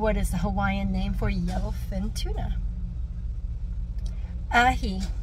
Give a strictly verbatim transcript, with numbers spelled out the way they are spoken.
What is the Hawaiian name for yellowfin tuna? Ahi.